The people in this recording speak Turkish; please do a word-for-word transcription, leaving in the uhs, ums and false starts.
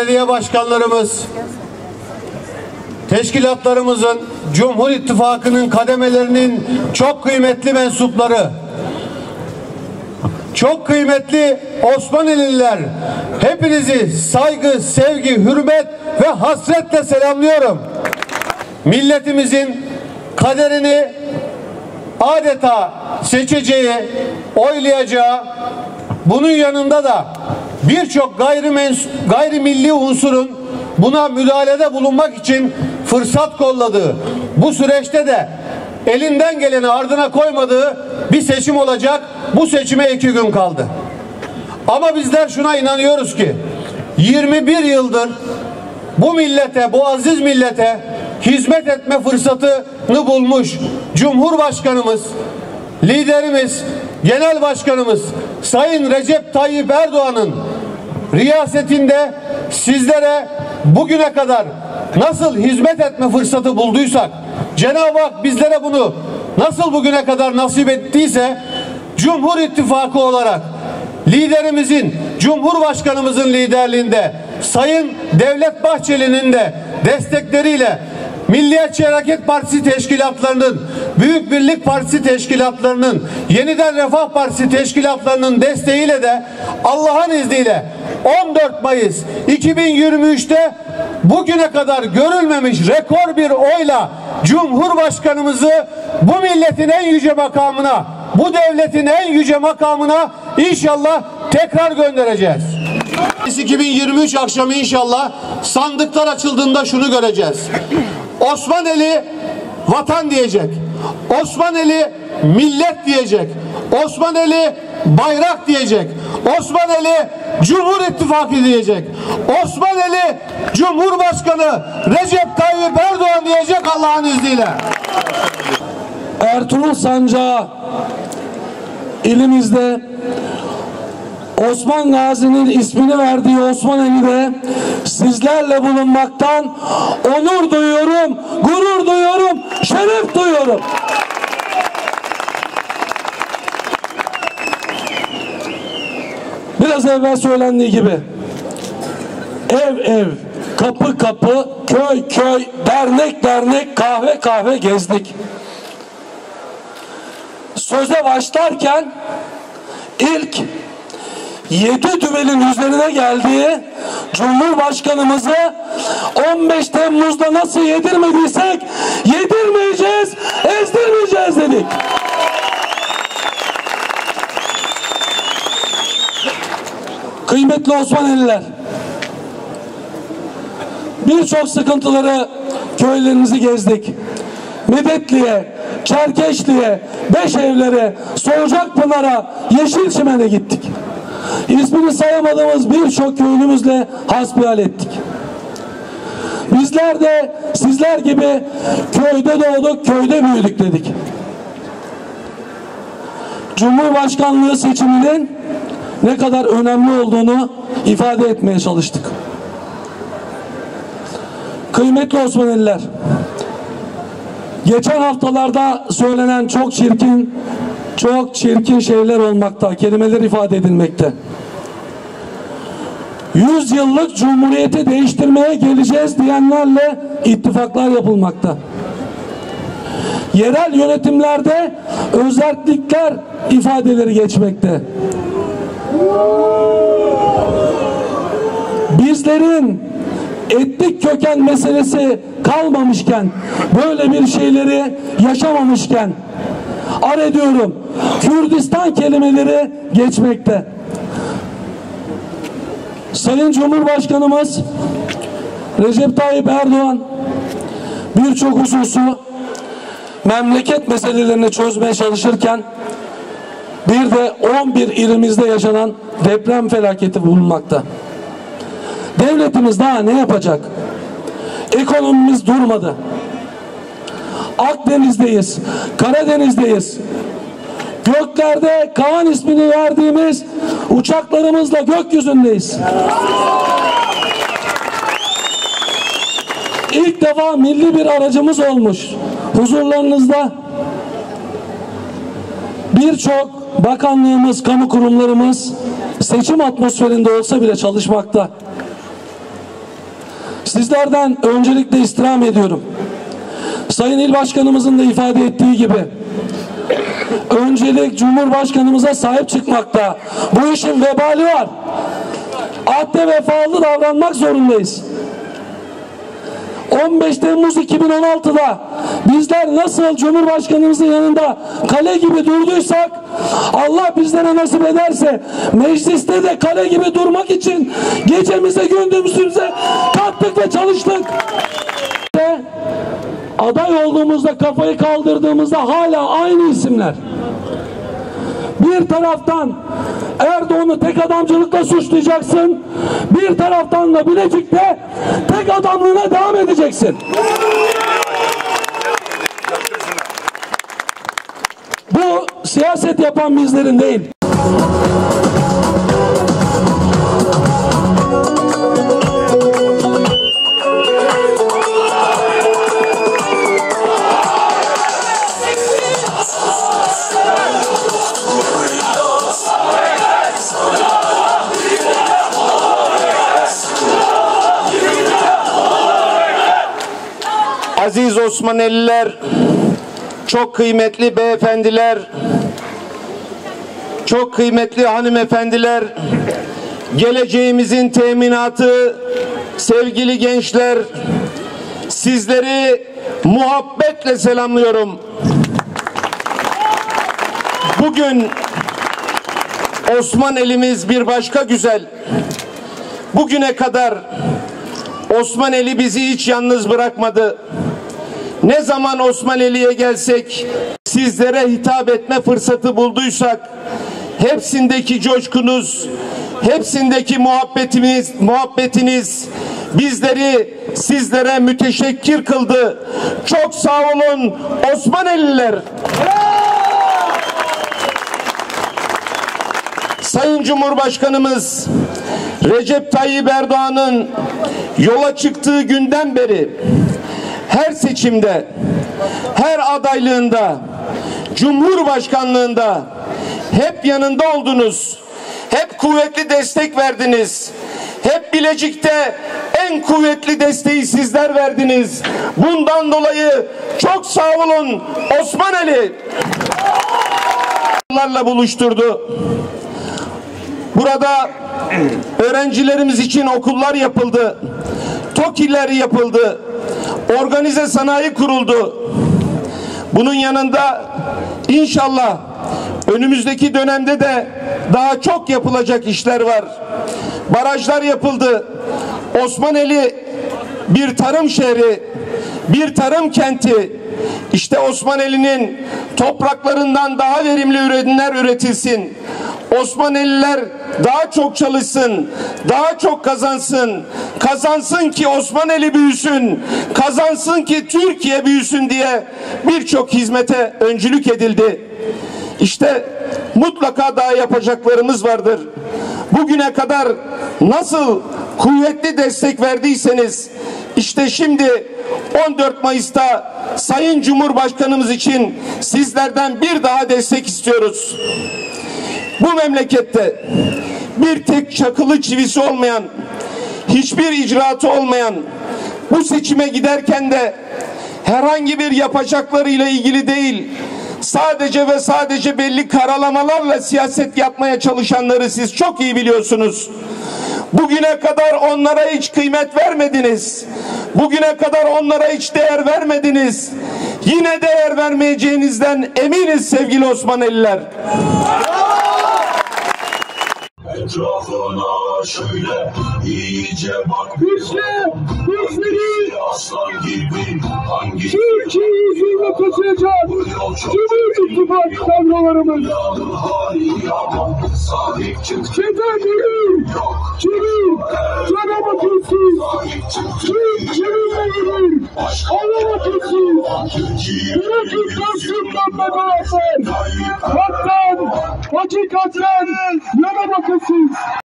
belediye başkanlarımız, teşkilatlarımızın, Cumhur İttifakı'nın kademelerinin çok kıymetli mensupları, çok kıymetli Osmanlıliler, hepinizi saygı, sevgi, hürmet ve hasretle selamlıyorum. Milletimizin kaderini adeta seçeceği, oylayacağı, bunun yanında da birçok gayrimilli unsurun buna müdahalede bulunmak için fırsat kolladığı, bu süreçte de elinden geleni ardına koymadığı bir seçim olacak. Bu seçime iki gün kaldı. Ama bizler şuna inanıyoruz ki yirmi bir yıldır bu millete, bu aziz millete hizmet etme fırsatını bulmuş Cumhurbaşkanımız, liderimiz, Genel Başkanımız Sayın Recep Tayyip Erdoğan'ın riyasetinde sizlere bugüne kadar nasıl hizmet etme fırsatı bulduysak, Cenab-ı Hak bizlere bunu nasıl bugüne kadar nasip ettiyse, Cumhur İttifakı olarak liderimizin, Cumhurbaşkanımızın liderliğinde, Sayın Devlet Bahçeli'nin de destekleriyle Milliyetçi Hareket Partisi teşkilatlarının, Büyük Birlik Partisi teşkilatlarının, Yeniden Refah Partisi teşkilatlarının desteğiyle de Allah'ın izniyle on dört Mayıs iki bin yirmi üç'te bugüne kadar görülmemiş rekor bir oyla Cumhurbaşkanımızı bu milletin en yüce makamına, bu devletin en yüce makamına inşallah tekrar göndereceğiz. iki bin yirmi üç akşamı inşallah sandıklar açıldığında şunu göreceğiz. Osmaneli vatan diyecek. Osmaneli millet diyecek. Osmaneli bayrak diyecek. Osmaneli Cumhur İttifakı diyecek. Osmaneli Cumhurbaşkanı Recep Tayyip Erdoğan diyecek Allah'ın izniyle. Ertuğrul Sancağı ilimizde Osman Gazi'nin ismini verdiği Osmaneli'de sizlerle bulunmaktan onur duyuyorum, gurur duyuyorum, şeref duyuyorum. Biraz evvel söylendiği gibi ev ev, kapı kapı, köy köy, dernek dernek, kahve kahve gezdik. Söze başlarken ilk yedi düvelin üzerine geldiği Cumhurbaşkanımızı on beş Temmuz'da nasıl yedirmediysek yedirmeyeceğiz, ezdirmeyeceğiz dedik. Kıymetli Osmaneliler, birçok sıkıntıları, köylerimizi gezdik. Medetli'ye, Çerkeşli'ye, Beşevler'e, Soğucakpınar'a, Yeşilçimen'e gittik. İsmini sayamadığımız birçok köylümüzle hasbihal ettik. Bizler de sizler gibi köyde doğduk, köyde büyüdük dedik. Cumhurbaşkanlığı seçiminin ne kadar önemli olduğunu ifade etmeye çalıştık. Kıymetli Osmanlılar, geçen haftalarda söylenen çok çirkin, çok çirkin şeyler olmakta, kelimeler ifade edilmekte. Yüz yıllık cumhuriyeti değiştirmeye geleceğiz diyenlerle ittifaklar yapılmakta. Yerel yönetimlerde özellikler ifadeleri geçmekte. Bizlerin etnik köken meselesi kalmamışken, böyle bir şeyleri yaşamamışken, ar ediyorum, Kürdistan kelimeleri geçmekte. Sayın Cumhurbaşkanımız Recep Tayyip Erdoğan birçok hususu memleket meselelerini çözmeye çalışırken bir de on bir ilimizde yaşanan deprem felaketi bulunmakta. Devletimiz daha ne yapacak? Ekonomimiz durmadı. Akdeniz'deyiz, Karadeniz'deyiz. Göklerde Kaan ismini verdiğimiz uçaklarımızla gökyüzündeyiz. İlk defa milli bir aracımız olmuş. Huzurlarınızda birçok bakanlığımız, kamu kurumlarımız seçim atmosferinde olsa bile çalışmakta. Sizlerden öncelikle istirham ediyorum. Sayın İl Başkanımızın da ifade ettiği gibi öncelik Cumhurbaşkanımıza sahip çıkmakta. Bu işin vebali var. Ahde vefalı davranmak zorundayız. on beş Temmuz iki bin on altı'da bizler nasıl Cumhurbaşkanımızın yanında kale gibi durduysak, Allah bizlere nasip ederse mecliste de kale gibi durmak için gecemize gündüzümüze kattık ve çalıştık. Aday olduğumuzda, kafayı kaldırdığımızda hala aynı isimler. Bir taraftan Erdoğan'ı tek adamcılıkla suçlayacaksın, bir taraftan da Bilecik'te tek adamlığına devam edeceksin. Bu siyaset yapan bizlerin değil. Aziz Osmaneliler, çok kıymetli beyefendiler, çok kıymetli hanımefendiler, geleceğimizin teminatı, sevgili gençler, sizleri muhabbetle selamlıyorum. Bugün Osmanelimiz bir başka güzel. Bugüne kadar Osmaneli bizi hiç yalnız bırakmadı. Ne zaman Osmaneli'ye gelsek, sizlere hitap etme fırsatı bulduysak, hepsindeki coşkunuz, hepsindeki muhabbetiniz, muhabbetiniz bizleri sizlere müteşekkir kıldı. Çok sağ olun Osmaneliler. Sayın Cumhurbaşkanımız Recep Tayyip Erdoğan'ın yola çıktığı günden beri her seçimde, her adaylığında, Cumhurbaşkanlığında hep yanında oldunuz. Hep kuvvetli destek verdiniz. Hep Bilecik'te en kuvvetli desteği sizler verdiniz. Bundan dolayı çok sağ olun Osmaneli. Buluşturdu. Burada öğrencilerimiz için okullar yapıldı. TOKİ'ler yapıldı. Organize sanayi kuruldu. Bunun yanında inşallah önümüzdeki dönemde de daha çok yapılacak işler var. Barajlar yapıldı. Osmaneli bir tarım şehri, bir tarım kenti. İşte Osmaneli'nin topraklarından daha verimli ürünler üretilsin. Osmaneliler daha çok çalışsın, daha çok kazansın. Kazansın ki Osmaneli büyüsün, kazansın ki Türkiye büyüsün diye birçok hizmete öncülük edildi. İşte mutlaka daha yapacaklarımız vardır. Bugüne kadar nasıl kuvvetli destek verdiyseniz, işte şimdi on dört Mayıs'ta Sayın Cumhurbaşkanımız için sizlerden bir daha destek istiyoruz. Bu memlekette bir tek çakılı çivisi olmayan, hiçbir icraatı olmayan, bu seçime giderken de herhangi bir yapacaklarıyla ilgili değil, sadece ve sadece belli karalamalarla siyaset yapmaya çalışanları siz çok iyi biliyorsunuz. Bugüne kadar onlara hiç kıymet vermediniz. Bugüne kadar onlara hiç değer vermediniz. Yine değer vermeyeceğinizden eminiz sevgili Osmaneliler. Etrafına şöyle iyice bak. İşte bizleri aslan gibi hangi Türkiye yüzüyle taşıyacak Cumhur İttifakı kadrolarımız. hali ama sahip çık. Çeten değil, kimin, cana bakılsız, kim kiminle gelir, ona bakılsız. Bırakın dostluktan da beraber, haktan, hakikaten yana bakılsız.